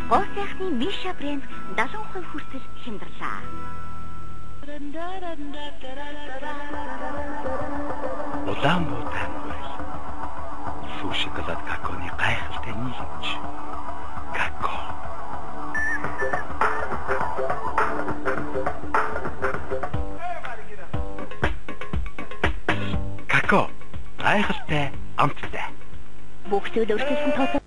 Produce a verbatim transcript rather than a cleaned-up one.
гоо сайхны Миша брэнд даалан хувь хүртэл хямдрлаа. Улаанбаатар бол сүү шоколад каконы гайхалтай нийлэмж. Како. Како. Гайхалтай амттай. Бүх зүйл өөрчлөлтөнд тооцоо